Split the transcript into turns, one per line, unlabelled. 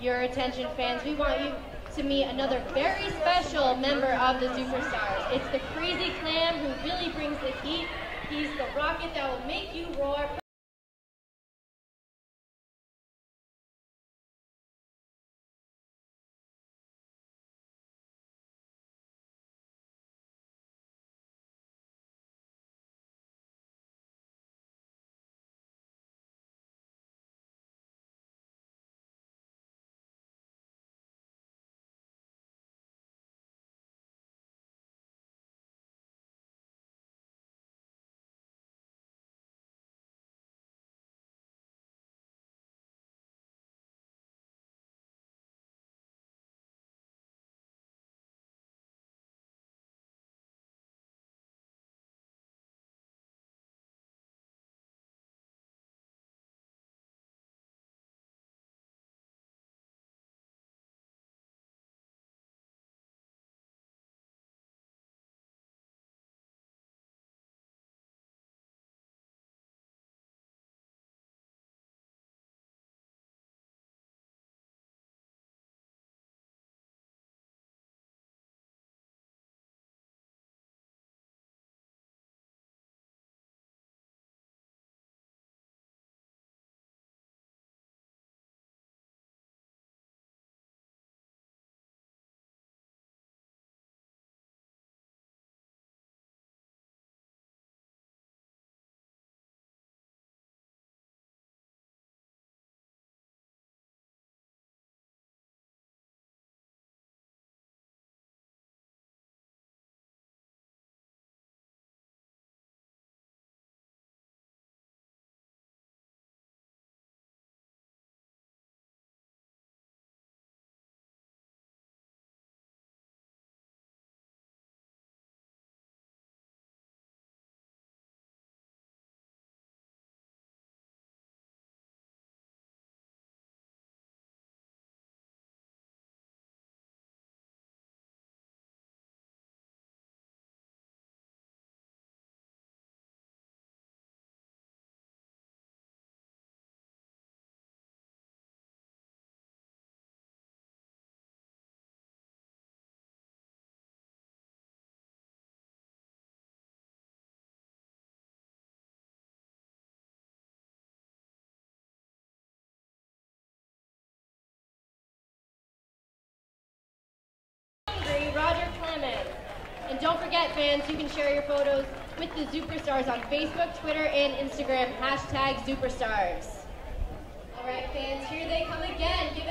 your attention, fans. We want you to meet another very special member of the Superstars. It's the crazy clam who really brings the heat. He's the rocket that will make you roar. Roger Clemens. And don't forget, fans, you can share your photos with the Superstars on Facebook, Twitter, and Instagram, #Superstars. All right, fans, here they come again.